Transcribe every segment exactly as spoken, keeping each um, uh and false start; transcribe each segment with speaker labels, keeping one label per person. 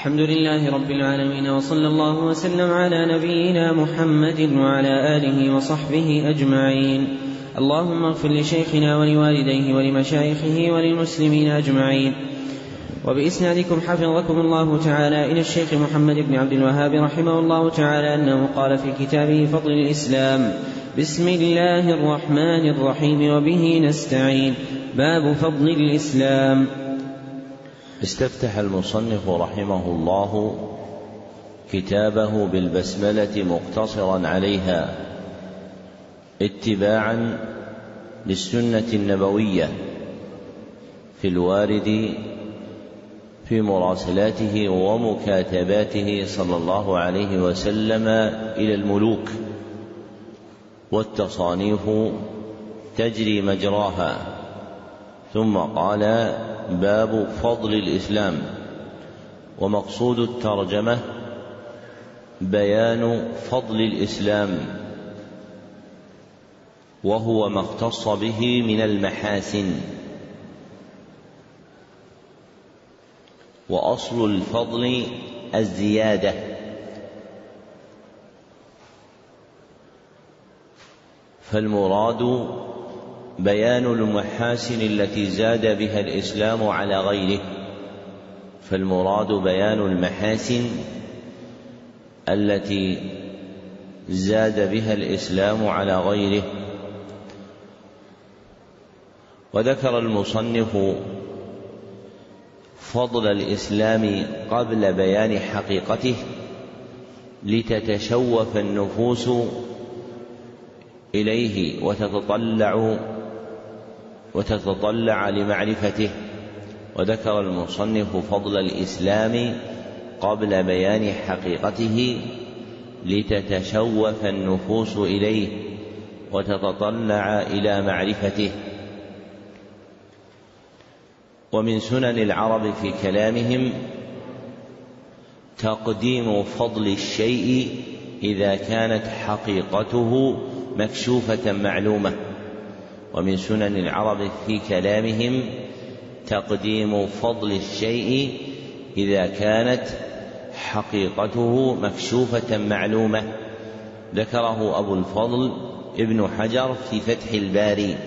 Speaker 1: الحمد لله رب العالمين، وصلى الله وسلم على نبينا محمد وعلى آله وصحبه أجمعين. اللهم اغفر لشيخنا ولوالديه ولمشايخه وللمسلمين أجمعين. وبإسنادكم حفظكم الله تعالى إلى الشيخ محمد بن عبد الوهاب رحمه الله تعالى أنه قال في كتابه فضل الإسلام: بسم الله الرحمن الرحيم وبه نستعين. باب فضل الإسلام.
Speaker 2: استفتح المصنف رحمه الله كتابه بالبسملة مقتصرا عليها اتباعا للسنة النبوية في الوارد في مراسلاته ومكاتباته صلى الله عليه وسلم إلى الملوك، والتصانيف تجري مجراها. ثم قال: باب فضل الإسلام. ومقصود الترجمة بيان فضل الإسلام، وهو ما اختص به من المحاسن. وأصل الفضل الزيادة، فالمراد بيان المحاسن التي زاد بها الإسلام على غيره فالمراد بيان المحاسن التي زاد بها الإسلام على غيره. وذكر المصنف فضل الإسلام قبل بيان حقيقته لتتشوف النفوس إليه وتتطلع وتتطلع لمعرفته. وذكر المصنف فضل الإسلام قبل بيان حقيقته لتتشوف النفوس إليه وتتطلع إلى معرفته. ومن سنن العرب في كلامهم تقديم فضل الشيء إذا كانت حقيقته مكشوفة معلومة. ومن سنن العرب في كلامهم تقديم فضل الشيء إذا كانت حقيقته مكشوفة معلومة. ذكره أبو الفضل ابن حجر في فتح الباري.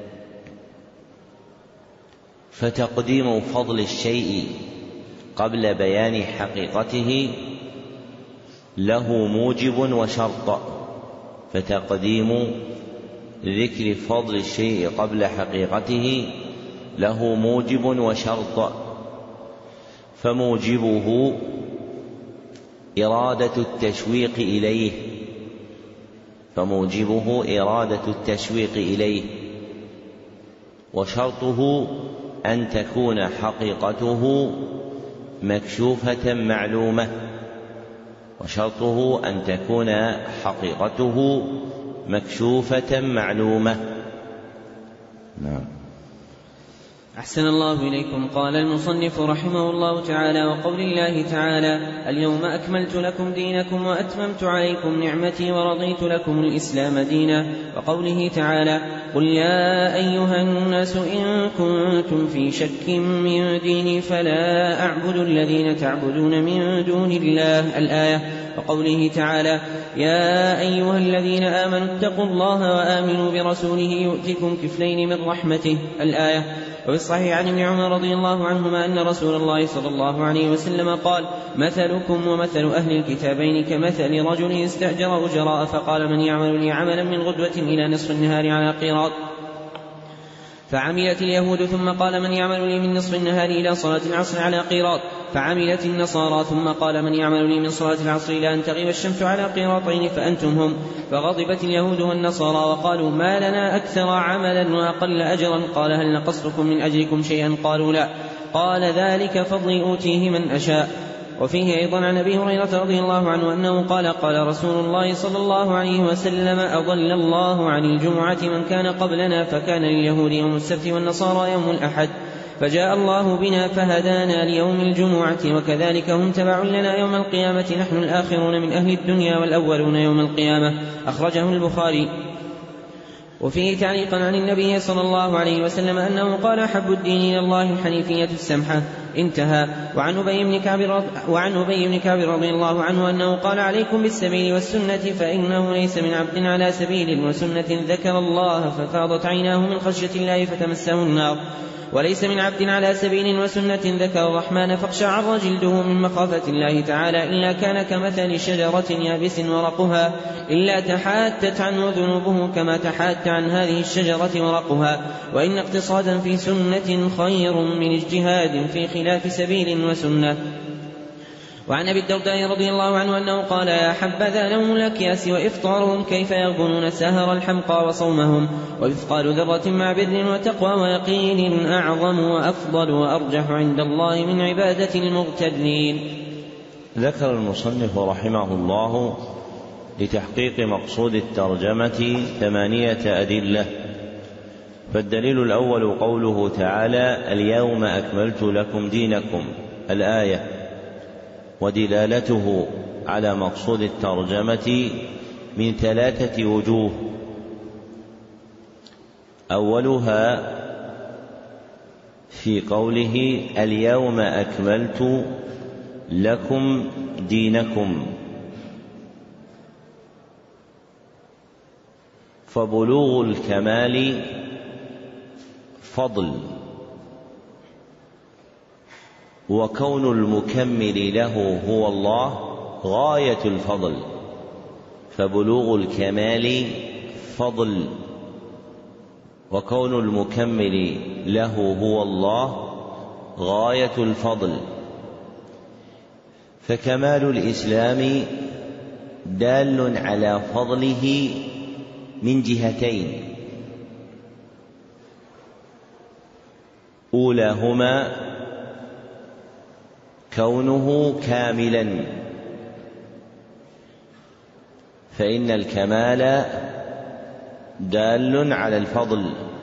Speaker 2: فتقديم فضل الشيء قبل بيان حقيقته له موجب وشرط. فتقديم ذكر فضل الشيء قبل حقيقته له موجب وشرط. فموجبه إرادة التشويق إليه فموجبه إرادة التشويق إليه وشرطه أن تكون حقيقته مكشوفة معلومة وشرطه أن تكون حقيقته مكشوفة معلومة. نعم.
Speaker 1: أحسن الله إليكم. قال المصنف رحمه الله تعالى: وقول الله تعالى: اليوم أكملت لكم دينكم وأتممت عليكم نعمتي ورضيت لكم الإسلام دينا. وقوله تعالى: قل يا أيها الناس إن كنتم في شك من ديني فلا أعبد الذين تعبدون من دون الله الآية. وقوله تعالى: يا أيها الذين آمنوا اتقوا الله وآمنوا برسوله يؤتكم كفلين من رحمته الآية. وفي الصحيح عن ابن عمر رضي الله عنهما أن رسول الله صلى الله عليه وسلم قال: مثلكم ومثل أهل الكتابين كمثل رجل استأجر أجراء فقال: من يعمل لي عملا من غدوة إلى نصف النهار على قيراط، فعملت اليهود. ثم قال: من يعمل لي من نصف النهار إلى صلاة العصر على قيراط، فعملت النصارى. ثم قال: من يعمل لي من صلاة العصر إلى أن تغيب الشمس على قيراطين فأنتم هم. فغضبت اليهود والنصارى وقالوا: ما لنا أكثر عملا وأقل أجرا. قال: هل نقصتكم من أجركم شيئا؟ قالوا: لا. قال: ذلك فضلي أوتيه من أشاء. وفيه أيضا عن أبي هريرة رضي الله عنه أنه قال: قال رسول الله صلى الله عليه وسلم: أضل الله عن الجمعة من كان قبلنا، فكان لليهود يوم السبت والنصارى يوم الأحد، فجاء الله بنا فهدانا ليوم الجمعة، وكذلك هم تبع لنا يوم القيامة، نحن الآخرون من أهل الدنيا والأولون يوم القيامة. أخرجه البخاري. وفيه تعليقا عن النبي صلى الله عليه وسلم أنه قال: أحب الدين إلى الله الحنيفية السمحة، انتهى. وعن أبي بن كعب وعن أبي بن كعب رضي الله عنه أنه قال: عليكم بالسبيل والسنة، فإنه ليس من عبد على سبيل وسنة ذكر الله ففاضت عيناه من خشية الله فتمسه النار، وليس من عبد على سبيل وسنة ذكر الرحمن فاقشعر جلده من مخافة الله تعالى إلا كان كمثل شجرة يابس ورقها إلا تحاتت عنه ذنوبه كما تحات عن هذه الشجرة ورقها. وإن اقتصادا في سنة خير من اجتهاد في خلاف سبيل وسنة. وعن أبي الدرداء رضي الله عنه أنه قال: يا حبذا نوم الأكياس وإفطارهم، كيف يغبنون سهر الحمقى وصومهم، وإثقال ذرة مع بر وتقوى ويقين أعظم وأفضل وأرجح عند الله من عبادة المغترين.
Speaker 2: ذكر المصنف رحمه الله لتحقيق مقصود الترجمة ثمانية أدلة. فالدليل الأول قوله تعالى: اليوم أكملت لكم دينكم، الآية، ودلالته على مقصود الترجمة من ثلاثة وجوه. أولها في قوله: اليوم أكملت لكم دينكم، فبلوغ الكمال فضل، وكون المكمل له هو الله غاية الفضل. فبلوغ الكمال فضل، وكون المكمل له هو الله غاية الفضل. فكمال الإسلام دال على فضله من جهتين: أولاهما كونه كاملا، فإن الكمال دال على الفضل.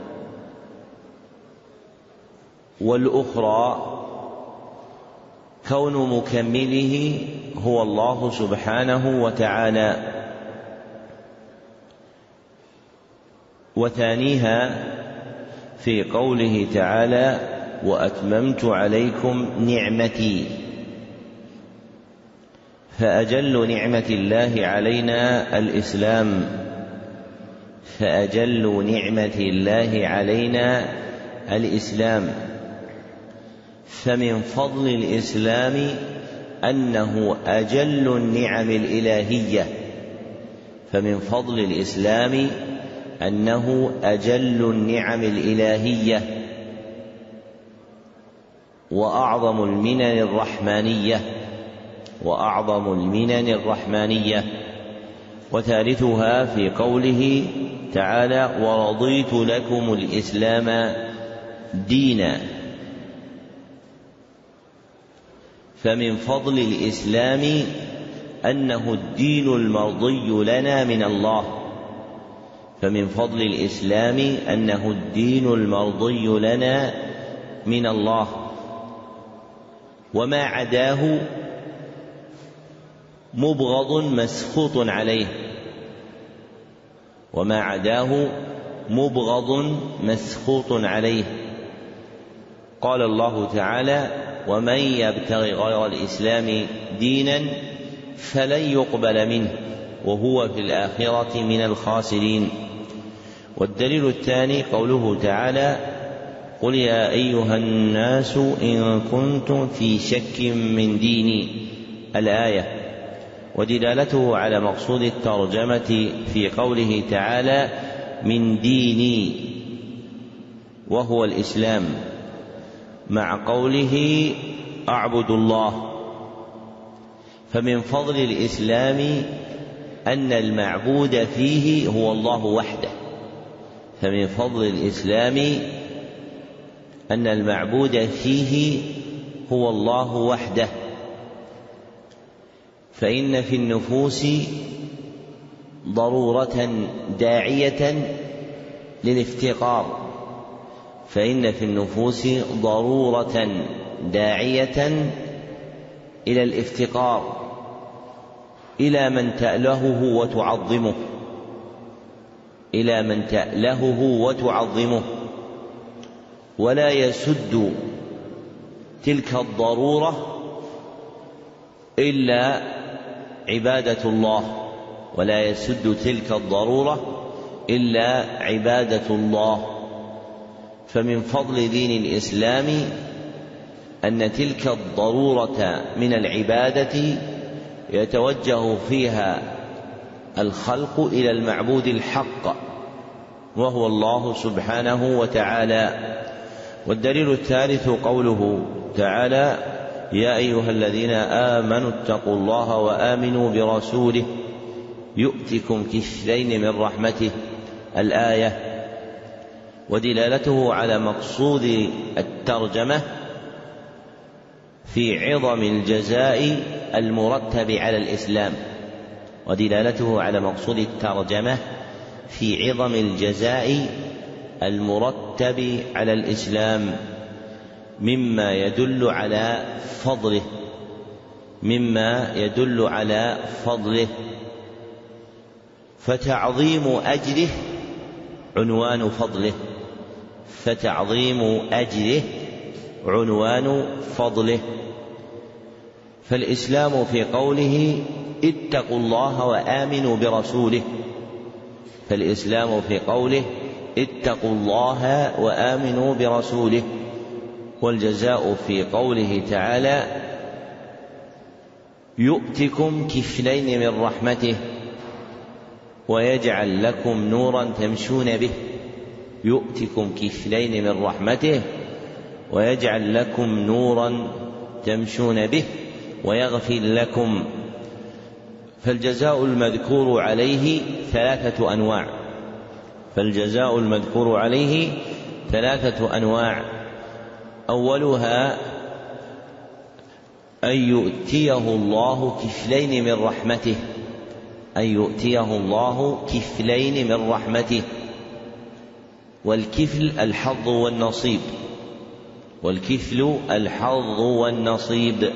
Speaker 2: والأخرى كون مكمله هو الله سبحانه وتعالى. وثانيها في قوله تعالى: وأتممت عليكم نعمتي. فأجل نعمة الله علينا الإسلام، فأجل نعمة الله علينا الإسلام. فمن فضل الإسلام أنه أجل النعم الإلهية، فمن فضل الإسلام أنه أجل النعم الإلهية وأعظم المنن الرحمانية وأعظم المنن الرحمانية. وثالثها في قوله تعالى: ورضيت لكم الإسلام دينا. فمن فضل الإسلام أنه الدين المرضي لنا من الله، فمن فضل الإسلام أنه الدين المرضي لنا من الله، وما عداه مبغض مسخوط عليه، وما عداه مبغض مسخوط عليه. قال الله تعالى: ومن يبتغ غير الإسلام دينا فلن يقبل منه وهو في الآخرة من الخاسرين. والدليل الثاني قوله تعالى: قل يا أيها الناس إن كنتم في شك من ديني، الآية، ودلالته على مقصود الترجمة في قوله تعالى: من ديني، وهو الإسلام، مع قوله أعبد الله. فمن فضل الإسلام أن المعبود فيه هو الله وحده، فمن فضل الإسلام أن المعبود فيه هو الله وحده. فإن في النفوس ضرورة داعية للافتقار، فإن في النفوس ضرورة داعية إلى الافتقار إلى من تألهه وتعظمه، إلى من تألهه وتعظمه، ولا يسد تلك الضرورة إلا عبادة الله، ولا يسد تلك الضرورة إلا عبادة الله. فمن فضل دين الإسلام أن تلك الضرورة من العبادة يتوجه فيها الخلق إلى المعبود الحق وهو الله سبحانه وتعالى. والدليل الثالث قوله تعالى: يا أيها الذين آمنوا اتقوا الله وآمنوا برسوله يؤتكم كفلين من رحمته، الآية. ودلالته على مقصود الترجمة في عظم الجزاء المرتب على الإسلام ودلالته على مقصود الترجمة في عظم الجزاء المرتب على الإسلام مما يدل على فضله مما يدل على فضله فتعظيم أجره عنوان فضله فتعظيم أجره عنوان فضله. فالإسلام في قوله اتقوا الله وآمنوا برسوله فالإسلام في قوله اتقوا الله وآمنوا برسوله، والجزاء في قوله تعالى يؤتكم كفلين من رحمته ويجعل لكم نورا تمشون به يؤتكم كفلين من رحمته ويجعل لكم نورا تمشون به ويغفر لكم. فالجزاء المذكور عليه ثلاثة أنواع فالجزاء المذكور عليه ثلاثة أنواع أولها أن يؤتيه الله كفلين من رحمته أن يؤتيه الله كفلين من رحمته والكفل الحظ والنصيب والكفل الحظ والنصيب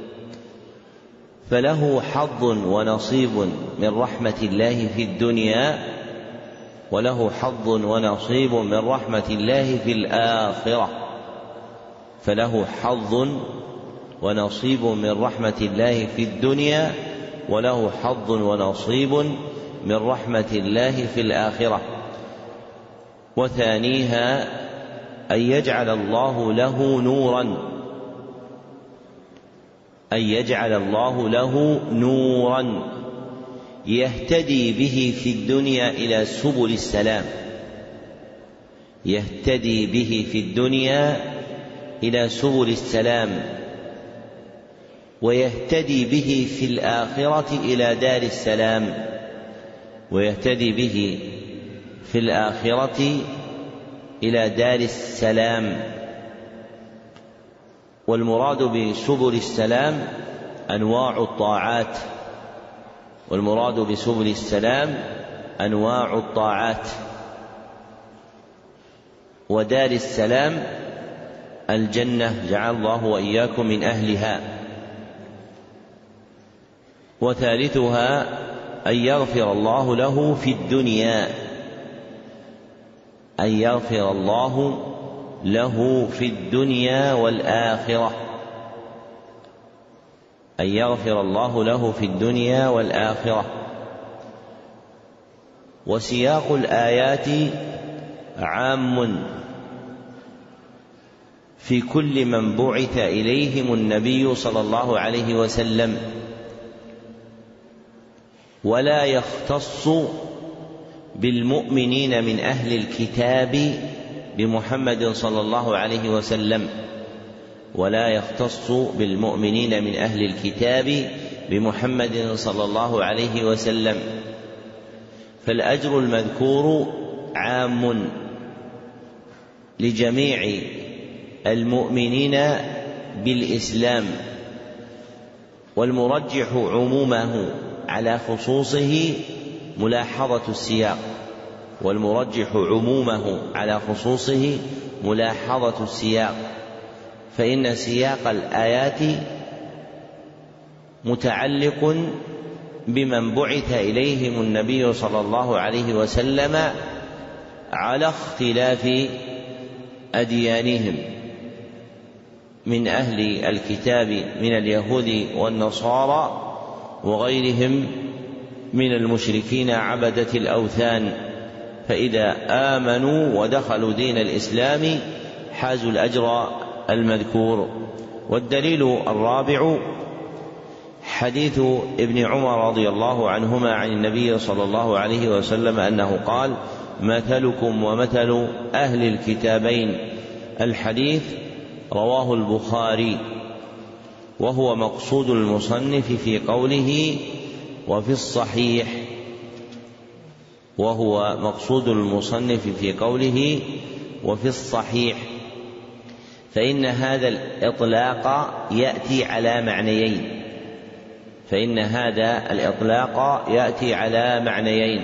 Speaker 2: فله حظ ونصيب من رحمة الله في الدنيا وله حظ ونصيب من رحمة الله في الآخرة فله حظ ونصيب من رحمة الله في الدنيا وله حظ ونصيب من رحمة الله في الآخرة. وثانيها أن يجعل الله له نورا أن يجعل الله له نورا يهتدي به في الدنيا إلى سبل السلام يهتدي به في الدنيا إلى سبل السلام ويهتدي به في الآخرة إلى دار السلام ويهتدي به في الآخرة إلى دار السلام. والمراد بسبل السلام أنواع الطاعات والمراد بسبل السلام أنواع الطاعات ودار السلام الجنة جعل الله وإياكم من أهلها. وثالثها أن يغفر الله له في الدنيا أن يغفر الله له في الدنيا والآخرة أن يغفر الله له في الدنيا والآخرة. وسياق الآيات عام في كل من بعث إليهم النبي صلى الله عليه وسلم ولا يختص بالمؤمنين من أهل الكتاب بمحمد صلى الله عليه وسلم ولا يختص بالمؤمنين من أهل الكتاب بمحمد صلى الله عليه وسلم. فالأجر المذكور عام لجميع المؤمنين بالإسلام والمرجح عمومه على خصوصه ملاحظة السياق والمرجح عمومه على خصوصه ملاحظة السياق فإن سياق الآيات متعلق بمن بعث إليهم النبي صلى الله عليه وسلم على اختلاف أديانهم من أهل الكتاب من اليهود والنصارى وغيرهم من المشركين عبدة الأوثان، فإذا آمنوا ودخلوا دين الإسلام حازوا الأجر المذكور. والدليل الرابع حديث ابن عمر رضي الله عنهما عن النبي صلى الله عليه وسلم أنه قال: مثلكم ومثل أهل الكتابين. الحديث رواه البخاري، وهو مقصود المصنف في قوله وفي الصحيح وهو مقصود المصنف في قوله وفي الصحيح فإن هذا الإطلاق يأتي على معنيين فإن هذا الإطلاق يأتي على معنيين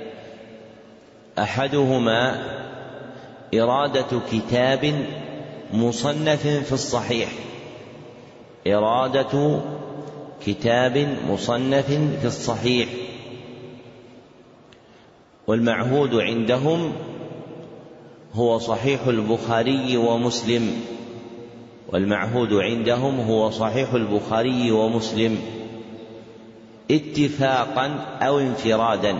Speaker 2: أحدهما إرادة كتاب مصنف في الصحيح إرادة كتاب مصنف في الصحيح والمعهود عندهم هو صحيح البخاري ومسلم والمعهود عندهم هو صحيح البخاري ومسلم اتفاقا أو انفرادا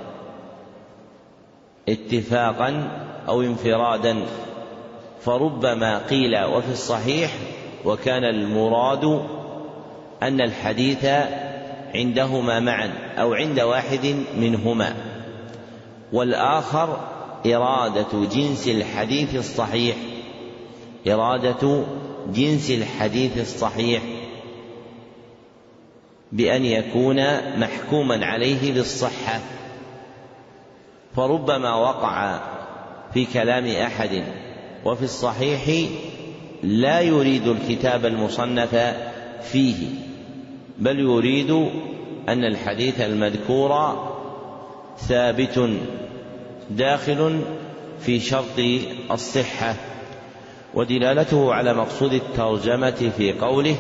Speaker 2: اتفاقا أو انفرادا فربما قيل وفي الصحيح وكان المراد أن الحديث عندهما معا أو عند واحد منهما، والآخر إرادة جنس الحديث الصحيح إرادة جنس الحديث الصحيح بأن يكون محكوما عليه بالصحة، فربما وقع في كلام أحد وفي الصحيح لا يريد الكتاب المصنف فيه، بل يريد أن الحديث المذكور ثابت داخل في شرط الصحة. ودلالته على مقصود الترجمة في قوله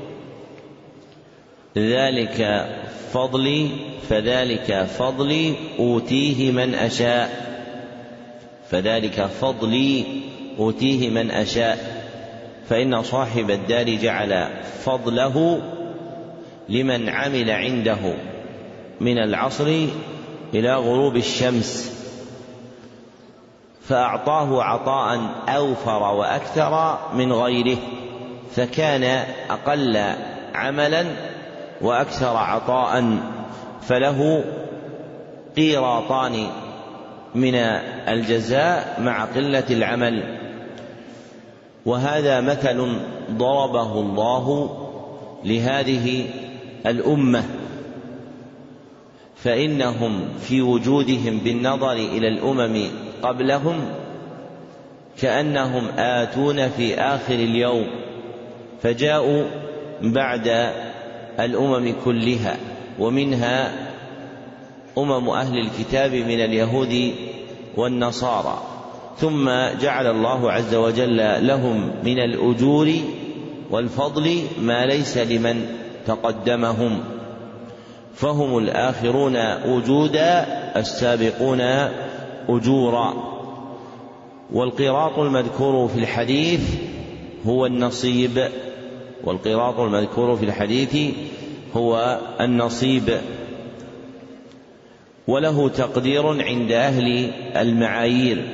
Speaker 2: ذلك فضلي فذلك فضلي أوتيه من أشاء فذلك فضلي أوتيه من أشاء فإن صاحب الدار جعل فضله لمن عمل عنده من العصر إلى غروب الشمس، فأعطاه عطاء أوفر وأكثر من غيره، فكان أقل عملا وأكثر عطاء، فله قيراطان من الجزاء مع قلة العمل. وهذا مثل ضربه الله لهذه الأمة، فإنهم في وجودهم بالنظر إلى الأمم قبلهم كأنهم آتون في آخر اليوم، فجاءوا بعد الأمم كلها، ومنها أمم أهل الكتاب من اليهود والنصارى، ثم جعل الله عز وجل لهم من الأجور والفضل ما ليس لمن تقدمهم، فهم الآخرون وجودا السابقون أجورا. والقراط المذكور في الحديث هو النصيب والقراط المذكور في الحديث هو النصيب وله تقدير عند أهل المعايير،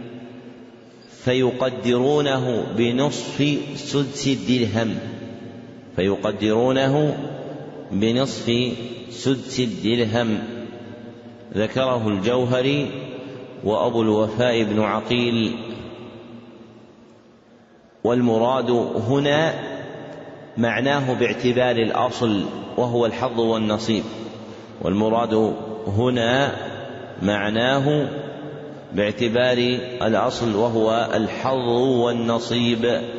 Speaker 2: فيقدرونه بنصف سدس الدرهم فيقدرونه بنصف سدس الدرهم ذكره الجوهري وأبو الوفاء بن عقيل. والمراد هنا معناه باعتبار الأصل وهو الحظ والنصيب والمراد هنا معناه باعتبار الأصل وهو الحظ والنصيب.